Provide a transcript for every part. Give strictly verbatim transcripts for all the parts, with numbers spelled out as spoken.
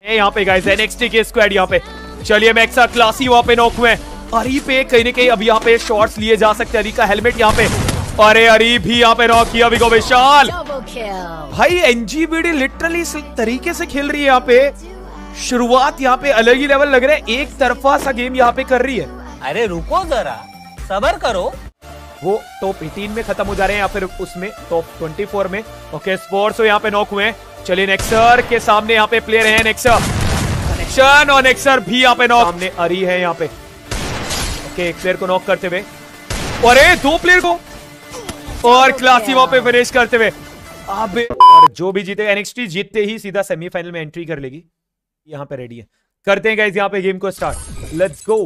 यहाँ पे guys NXT के स्क्वाड यहाँ पे। चलिए मैक्सा क्लासी वहां पे नॉक हुए। अरी पे कहीं ना कहीं अब यहाँ पे शॉट्स लिए जा सकते हैं। अरी का हेलमेट यहाँ पे, अरे अरी भी यहाँ पे नॉक किया। अभी को विशाल भाई एनजीबीडी लिटरली इस तरीके से खेल रही है यहाँ पे। शुरुआत यहाँ पे अलग ही लेवल लग रहा है, एक तरफा सा गेम यहाँ पे कर रही है। अरे रुको जरा, सबर करो। वो टॉप अठारह में खत्म हो जा रहे हैं या फिर उसमें टॉप चौबीस में। ओके स्पोर्ट्स यहाँ पे नॉक हुए। चलिए नेक्सर के सामने यहाँ पे प्लेयर है। नेक्सर कनेक्शन और नेक्सर भी यहाँ पे नॉक। सामने अरी है यहाँ पे। ओके एक प्लेयर को नॉक करते हुए, अरे दो प्लेयर को, और क्लासी वहां पे फिनिश करते हुए। अब और जो भी जीते एनएक्सटी जीतते ही सीधा सेमीफाइनल में एंट्री कर लेगी। यहाँ पे रेडी है, करते हैं गाइस यहाँ पे गेम को स्टार्ट। Let's go.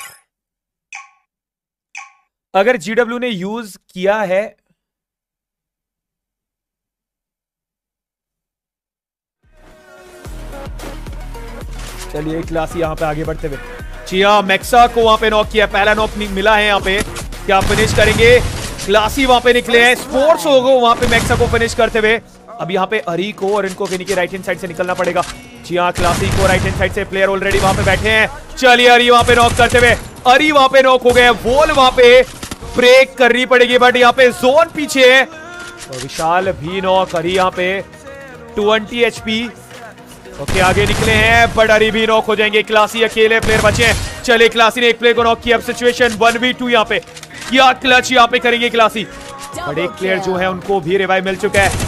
अगर जीडब्ल्यू ने यूज किया है चलिए क्लासी यहाँ पे आगे बढ़ते हुए। चिया मैक्सा को वहां पे नॉक किया, पहला नॉक मिला है यहाँ पे। क्या फिनिश करेंगे? क्लासी वहां पे निकले हैं, स्पोर्ट्स होगा वहां पे मैक्सा को फिनिश करते हुए। अब यहाँ पे अरी को और इनको कहीं के राइट हैंड साइड से निकलना पड़ेगा। जी हाँ क्लासी को राइट हैंड साइड से प्लेयर ऑलरेडी वहां पे बैठे हैं। चलिए अरी वहां पे नॉक करते हुए, अरी वहां पे नॉक हो गए। वॉल वहां पे ब्रेक करनी पड़ेगी बट यहाँ पे जोन पीछे है। और विशाल भी नॉक, अरी यहाँ पे ट्वेंटी एचपी। ओके आगे निकले हैं बट अरी भी नॉक हो जाएंगे। क्लासी अकेले प्लेयर बचे हैं। चले क्लासी ने एक प्लेयर को नॉक किया। अब सिचुएशन वन वी टू यहाँ पे, क्या क्लच यहाँ पे करेंगे क्लासी। बट एक प्लेयर जो है उनको भी रिवाइव मिल चुका है।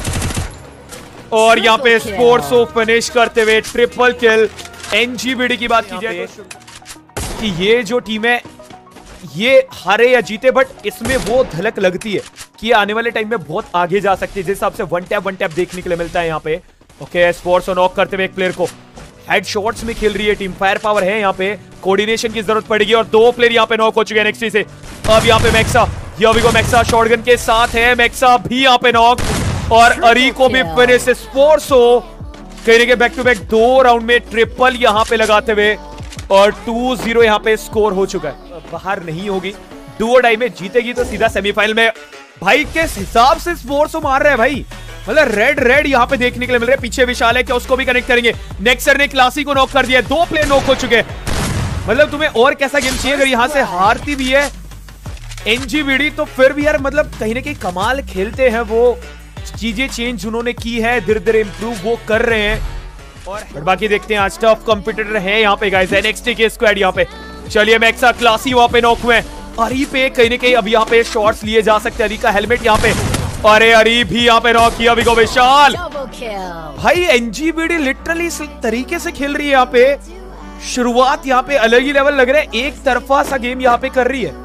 और यहाँ पे स्पोर्ट्स को फिनिश करते हुए ट्रिपल किल। एनजीबीडी की बात की जाए कि ये जो टीम है ये हारे या जीते बट इसमें वो झलक लगती है कि आने वाले टाइम में बहुत आगे जा सकती है। जिस हिसाब से वन टैप वन टैप देखने के लिए मिलता है यहाँ पे। ओके स्पोर्ट्स को नॉक करते हुए एक प्लेयर को, हेड शॉट्स में खेल रही है टीम, फायर पावर है यहाँ पे, कोऑर्डिनेशन की जरूरत पड़ेगी। और दो प्लेयर यहाँ पे नॉक हो चुके हैं एनएक्सटी से। अब यहाँ पे Maxa, here we go, Maxa shotgun के साथ है। मैक्सा भी यहाँ पे नॉक और अरी को भी फिनिश। स्पोर्ट्स हो कहीं के बैक टू बैक दो राउंड में ट्रिपल यहाँ पे लगाते हुए और टू जीरो यहाँ पे स्कोर हो चुका है। बाहर नहीं होगी, डू और डाई में जीतेगी तो सीधा सेमीफाइनल में। भाई किस हिसाब से स्पोर्ट्स को मार रहे हैं भाई, मतलब रेड रेड यहाँ पे देखने के लिए मिल रहा है। पीछे विशाल है, क्या उसको भी कनेक्ट करेंगे? नेक्सर ने क्लासी को नॉक कर दिया, दो प्लेयर नॉक हो चुके हैं। मतलब तुम्हें और कैसा गेम चाहिए? अगर यहाँ से हारती भी है एनजीबीडी तो फिर भी यार मतलब कहीं ना कहीं कमाल खेलते हैं वो। चीजें चेंज उन्होंने की है, धीरे धीरे इंप्रूव वो कर रहे हैं। और बाकी देखते हैं, आज टफ कंपटीटर है यहाँ पे गाइस एनएक्सटी के स्क्वाड यहाँ पे। चलिए मैक्सा क्लासी वहां पे नॉक हुए। अरी पे कहीं ना कहीं अब यहाँ पे शॉट्स लिए जा सकते हैं। अरी का हेलमेट यहाँ पे, अरे अरी भी यहाँ पे नॉक किया। अभी को विशाल भाई एनजीबीडी लिटरली इस तरीके से खेल रही है यहाँ पे। शुरुआत यहाँ पे अलग ही लेवल लग रहा है, एक तरफा सा गेम यहाँ पे कर रही है।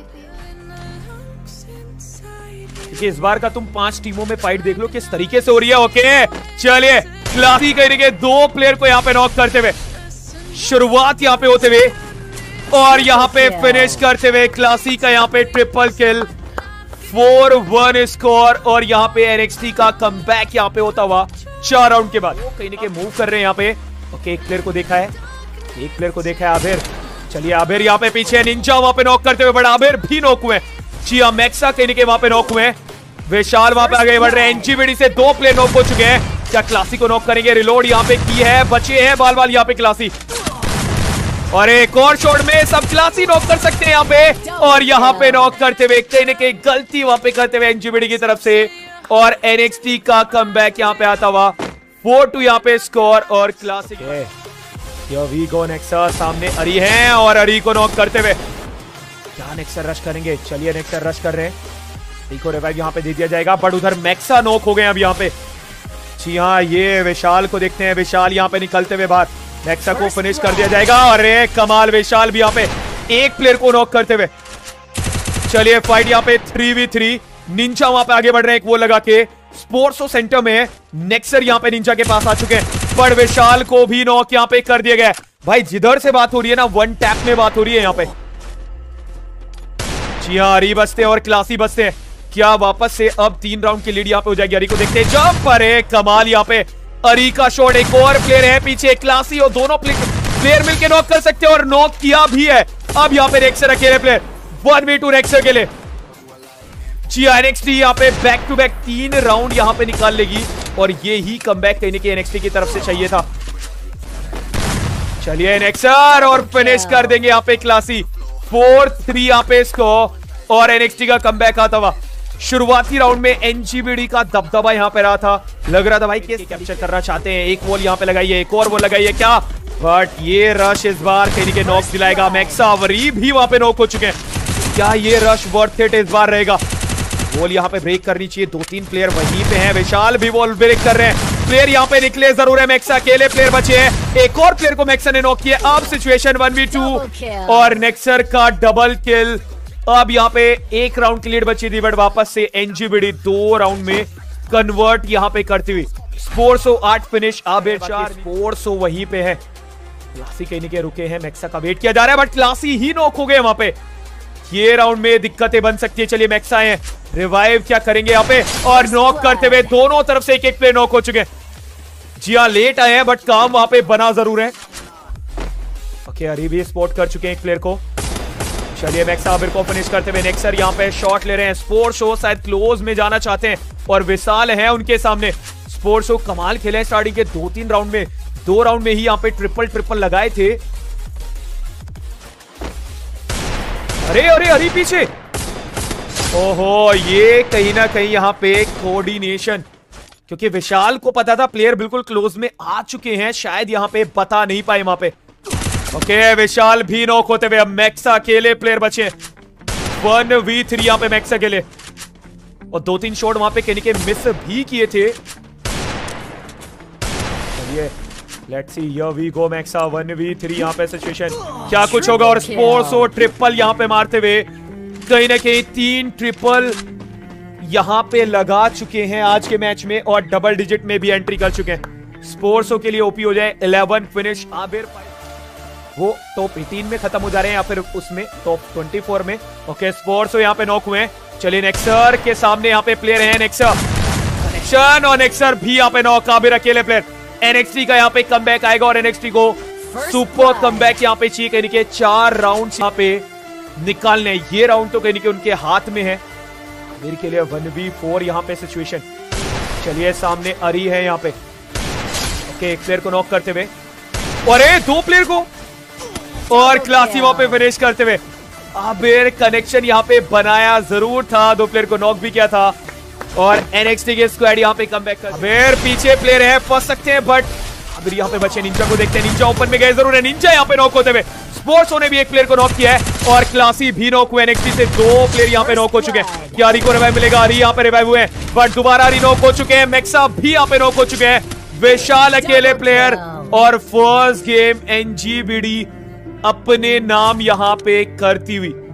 क्योंकि इस बार का तुम पांच टीमों में फाइट देख लो किस तरीके से हो रही है। ओके चलिए क्लासी करेंगे दो प्लेयर को यहाँ पे नॉक करते हुए, शुरुआत यहाँ पे होते हुए और यहाँ पे फिनिश करते हुए। क्लासी का यहाँ पे triple kill, four one score. और यहाँ पे एनएक्सटी का कमबैक यहाँ पे होता हुआ चार राउंड के बाद। वो कहीं ना कहीं मूव कर रहे हैं यहाँ पे। ओके एक प्लेयर को देखा है, एक प्लेयर को देखा है आबिर। चलिए आबिर यहाँ पे पीछे, निंजा वहां पे नॉक करते हुए बड़ा आबिर भी नॉक हुए। चिया मैक्सा कहीं ना कहीं वहां पे नॉक हुए। विशाल वहां पे आगे बढ़ रहे हैं। एनजीबीडी से दो प्लेयर नॉक हो चुके हैं। क्या क्लासी को नॉक करेंगे? रिलोड यहाँ पे की है, बचे हैं बाल बाल यहाँ पे क्लासी। और एक और शॉट में सब क्लासी नॉक कर सकते हैं यहाँ पे। और यहाँ पे नॉक करते हुए कहीं ना कहीं गलती वहां पे करते हुए एनजीबीडी की तरफ से। और एनएक्सटी का कमबैक यहाँ पे आता हुआ, फोर टू यहाँ पे स्कोर। और क्लासिक वी गो नेक्सर, सामने अरी है और अरी को नॉक करते हुए क्या नेक्सर रश करेंगे? चलिए नेक्सर रश कर रहे हैं, अरी को रिवाइव यहाँ पे दे दिया जाएगा। बट उधर मैक्सा नॉक हो गए अब यहाँ पे। जी हाँ ये विशाल को देखते हैं, विशाल यहाँ पे निकलते हुए बाहर, मैक्सा को फिनिश कर दिया जाएगा। अरे कमाल, विशाल भी यहाँ पे एक प्लेयर को नॉक करते हुए। चलिए फाइट यहाँ पे थ्री वी थ्री। निंजा वहां पे आगे बढ़ रहे हैं, एक वो लगा के स्पोर्ट्स सेंटर में। नेक्सर यहाँ पे निंजा के पास आ चुके हैं पर विशाल को भी नॉक यहाँ पे कर दिया गया। भाई जिधर से बात हो रही है ना, वन टैप में बात हो रही है यहाँ पे। जी हाँ अरी बचते हैं और क्लासी बचते हैं। क्या वापस से अब तीन राउंड की लीड यहाँ पे हो जाएगी? अरी को देखते हैं, जंप पर है, कमाल यहाँ पे अरी का शॉट। एक और प्लेयर है पीछे, क्लासी और दोनों प्लेयर मिलकर नॉक कर सकते हैं और नॉक किया भी है। अब यहाँ पे नेक्सर अकेले player, one v two Nexar के लिए। जी एनएक्सटी यहाँ पे बैक टू बैक तीन राउंड यहाँ पे निकाल लेगी और ये ही कमबैक कहीं ना कहीं एनएक्सटी की तरफ से चाहिए था। चलिए नेक्सर और फिनिश कर देंगे यहाँ पे क्लासी। फोर थ्री यहाँ पे स्कोर और एनएक्सटी का कमबैक आता हुआ। शुरुआती राउंड में एनजीबीडी का दबदबा यहाँ पे रहा था, लग रहा था भाई कि कैप्चर करना चाहते हैं। एक वॉल यहाँ पे लगाइए, एक और वॉल लगाइए क्या, बट ये रश इस बार कहीं के नॉक दिलाएगा। मैक्सा वरी भी वहां पे नॉक हो चुके हैं। क्या ये रश वर्थ इट इस बार रहेगा? वॉल यहाँ पे ब्रेक करनी चाहिए, दो तीन प्लेयर वहीं पे हैं। विशाल भी वॉल ब्रेक कर रहे हैं, प्लेयर यहाँ पे निकले जरूर है। मैक्सा अकेले प्लेयर बचे हैं, एक और प्लेयर को मैक्सा ने नॉक किया। अब सिचुएशन वन वी टू और नेक्सर का डबल किल। अब यहाँ पे एक राउंड की लीड बची थी, बट वापस से एनजीबीडी दो राउंड में कन्वर्ट यहाँ पे करती हुई। स्पोर्ट्सो आठ फिनिश, आबेर चार। स्पोर्ट्सो वहीं पे है, क्लासी कहीं नहीं के रुके हैं। मैक्सा का वेट किया जा रहा है, बट क्लासी ही नॉक हो गए वहां पे। ये राउंड में दिक्कतें बन सकती है। चलिए मैक्सा है, रिवाइव क्या करेंगे यहाँ पे और नॉक करते हुए दोनों तरफ से एक एक प्लेयर नॉक हो चुके हैं। जी हाँ, लेट आए हैं बट काम वहां पे बना जरूर है। ओके, अभी भी स्पॉट कर चुके हैं एक प्लेयर को। चलिए मैक्सा अबिर को फिनिश करते हुए नेक्सर यहाँ पे शॉट ले रहे हैं। स्पोर्ट्स शो शायद क्लोज में जाना चाहते हैं और विशाल है उनके सामने। स्पोर्ट्स शो कमाल खेले स्टार्टिंग के दो तीन राउंड में, दो राउंड में ही यहाँ पे ट्रिपल ट्रिपल लगाए थे। अरे अरे अरे पीछे, ओहो, ये कहीं ना कहीं यहाँ पे कोऑर्डिनेशन, क्योंकि विशाल को पता था प्लेयर बिल्कुल क्लोज में आ चुके हैं, शायद यहाँ पे बता नहीं पाए वहां पे। ओके, विशाल भी नॉक होते हुए। अब मैक्सा अकेले प्लेयर बचे, वन वी थ्री यहाँ पे मैक्सा अकेले, और दो तीन शॉट वहां पे कहने के मिस भी किए थे। चलिए let's see, here we go. Maxa one v three यहाँ पे सिचुएशन क्या कुछ होगा। और स्पोर्ट्स और ट्रिपल यहाँ पे मारते हुए कहीं ना कहीं तीन ट्रिपल यहाँ पे लगा चुके हैं आज के मैच में, और डबल डिजिट में भी एंट्री कर चुके हैं। स्पोर्ट्सो के लिए ओपी हो जाए इलेवन फिनिश। आबिर वो टॉप अठारह में खत्म हो जा रहे हैं या फिर उसमें टॉप चौबीस में। ओके, स्पोर्ट्सो यहाँ पे नॉक हुए हैं। चलिए नेक्सर के सामने यहाँ पे प्लेयर है, नेक्सर कनेक्शन और नेक्सर भी यहाँ पे नॉक। आबिर अकेले प्लेयर। एनएक्सटी का यहाँ पे कमबैक आएगा और एनएक्सटी को सुपर कमबैक यहाँ पे चाहिए, कहीं के चार राउंड यहाँ पे निकालने। ये राउंड तो कहीं के उनके हाथ में है। मेरे के लिए वन वी फोर यहाँ पे सिचुएशन। चलिए सामने अरी है यहाँ पे। ओके, एक प्लेयर को नॉक करते हुए, और दो प्लेयर को, और क्लासी वहां पे फिनिश करते हुए। आबिर कनेक्शन यहाँ पे बनाया जरूर था, दो प्लेयर को नॉक भी किया था, और एनएक्सटी के स्क्वाड यहाँ पे कमबैक कर। आबिर पीछे प्लेयर है, फंस सकते हैं, बट आबिर यहाँ पे बचे। निंजा को देखते हैं, निंजा ओपन में गए जरूर है। निंजा यहाँ पे नॉक होते हुए। स्पोर्ट्स ने भी एक प्लेयर को नॉक किया है और क्लासी भी नॉक हुए। एनएक्सटी से दो प्लेयर यहाँ पे नॉक हो चुके हैं। क्या अरी को रिवाइव मिलेगा? अरी यहाँ पे रिवाइव हुए हैं, बट दोबारा अरी नॉक हो चुके हैं। मैक्सा भी यहाँ पे नॉक हो चुके हैं। विशाल अकेले प्लेयर, और फर्स्ट गेम एनजीबीडी अपने नाम यहाँ पे करती हुई।